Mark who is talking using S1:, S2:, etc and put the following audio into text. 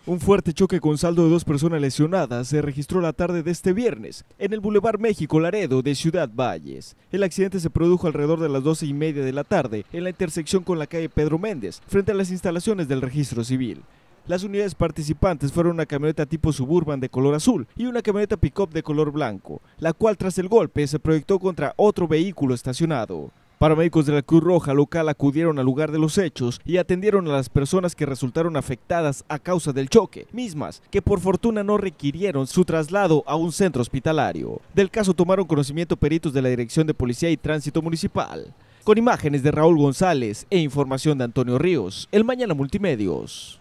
S1: Un fuerte choque con saldo de 2 personas lesionadas se registró la tarde de este viernes en el Boulevard México Laredo de Ciudad Valles. El accidente se produjo alrededor de las 12:30 de la tarde en la intersección con la calle Pedro Méndez, frente a las instalaciones del Registro Civil. Las unidades participantes fueron una camioneta tipo Suburban de color azul y una camioneta pick-up de color blanco, la cual tras el golpe se proyectó contra otro vehículo estacionado. Paramédicos de la Cruz Roja local acudieron al lugar de los hechos y atendieron a las personas que resultaron afectadas a causa del choque, mismas que por fortuna no requirieron su traslado a un centro hospitalario. Del caso tomaron conocimiento peritos de la Dirección de Policía y Tránsito Municipal. Con imágenes de Raúl González e información de Antonio Ríos, El Mañana Multimedios.